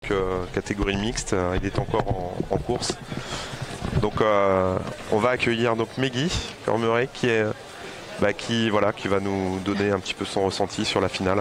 Catégorie mixte, il est encore en course. Donc on va accueillir donc Meggy Cormeret qui va nous donner un petit peu son ressenti sur la finale.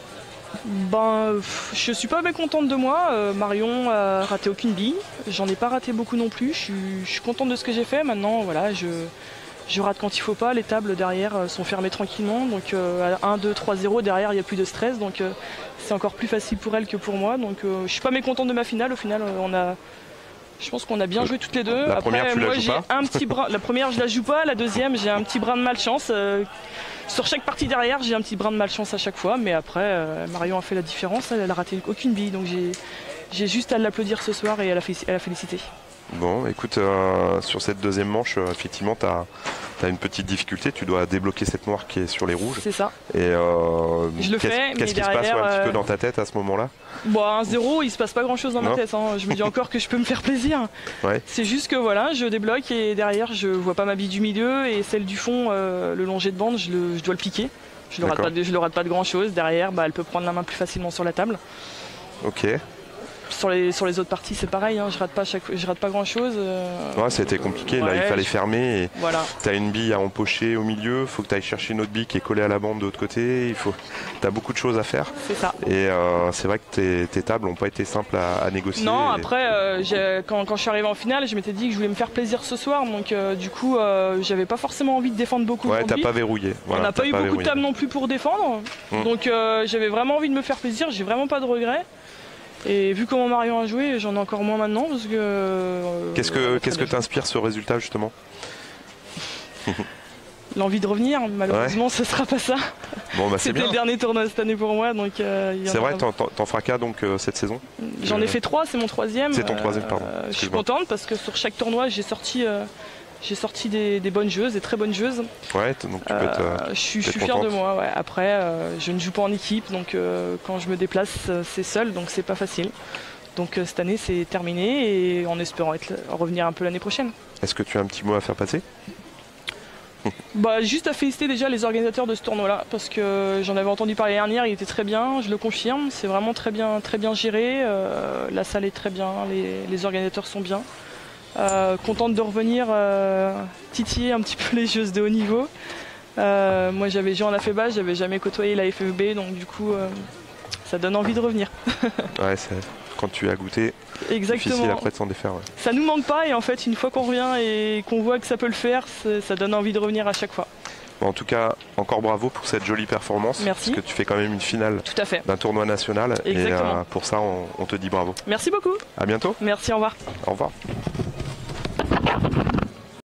Je suis pas mécontente de moi. Marion a raté aucune bille. J'en ai pas raté beaucoup non plus. Je suis contente de ce que j'ai fait. Maintenant, voilà, je rate quand il faut pas. Les tables derrière sont fermées tranquillement. Donc à 1, 2, 3, 0, derrière, il n'y a plus de stress. Donc c'est encore plus facile pour elle que pour moi. Donc je suis pas mécontente de ma finale. Au final, je pense qu'on a bien joué toutes les deux. La première, tu la joues pas ? Un petit brin. La première, je la joue pas. La deuxième, j'ai un petit brin de malchance. Sur chaque partie derrière, j'ai un petit brin de malchance à chaque fois. Mais après, Marion a fait la différence. Elle a raté aucune bille. Donc j'ai juste à l'applaudir ce soir et à la féliciter. Bon, écoute, sur cette deuxième manche, effectivement, tu as une petite difficulté. Tu dois débloquer cette noire qui est sur les rouges. C'est ça. Et je le fais. Qu'est-ce qui se passe un petit peu dans ta tête à ce moment-là ? Un 0, il se passe pas grand-chose dans ma tête. Hein. Je me dis encore que je peux me faire plaisir. Ouais. C'est juste que voilà, je débloque et derrière, je vois pas ma bille du milieu et celle du fond, le long jet de bande, je dois le piquer. Je le rate pas de grand-chose. Derrière, elle peut prendre la main plus facilement sur la table. Ok. Sur les autres parties, c'est pareil, hein, je rate pas grand chose. Ouais, ça a été compliqué, là il fallait fermer. Voilà. Tu as une bille à empocher au milieu, il faut que tu ailles chercher une autre bille qui est collée à la bande de l'autre côté. Tu as beaucoup de choses à faire. C'est ça. Et c'est vrai que tes tables n'ont pas été simples à négocier. Non, après, quand je suis arrivé en finale, je m'étais dit que je voulais me faire plaisir ce soir. Donc du coup, j'avais pas forcément envie de défendre beaucoup. Ouais, t'as pas verrouillé. Voilà, on n'a pas eu beaucoup de tables non plus pour défendre. Donc j'avais vraiment envie de me faire plaisir, j'ai vraiment pas de regrets. Et vu comment Marion a joué, j'en ai encore moins maintenant parce que. Qu'est-ce que t'inspire ce résultat justement ? L'envie de revenir, malheureusement, ce sera pas ça. Bon, c'est C'était le dernier tournoi cette année pour moi, donc. C'est vrai, t'en feras qu'un donc cette saison ? J'en ai fait 3, c'est mon 3e. C'est ton 3e, pardon. Je suis contente parce que sur chaque tournoi, j'ai sorti des bonnes joueuses, des très bonnes joueuses. Ouais, donc tu peux être. Je suis fière de moi. Ouais. Après, je ne joue pas en équipe, donc quand je me déplace, c'est seul, donc c'est pas facile. Donc cette année, c'est terminé et en espérant revenir un peu l'année prochaine. Est-ce que tu as un petit mot à faire passer ? Juste à féliciter déjà les organisateurs de ce tournoi-là, parce que j'en avais entendu parler dernière, il était très bien, je le confirme, c'est vraiment très bien géré, la salle est très bien, les organisateurs sont bien. Contente de revenir titiller un petit peu les joueuses de haut niveau. Moi j'avais joué en AFEBA, j'avais jamais côtoyé la FEB, donc du coup ça donne envie de revenir. Ouais, quand tu as goûté, c'est difficile après de s'en défaire. Ouais. Ça nous manque pas et en fait une fois qu'on revient et qu'on voit que ça peut le faire, ça donne envie de revenir à chaque fois. Bon, en tout cas, encore bravo pour cette jolie performance. Merci. Parce que tu fais quand même une finale d'un tournoi national. Exactement. Et pour ça, on te dit bravo. Merci beaucoup. À bientôt. Merci, au revoir. Au revoir.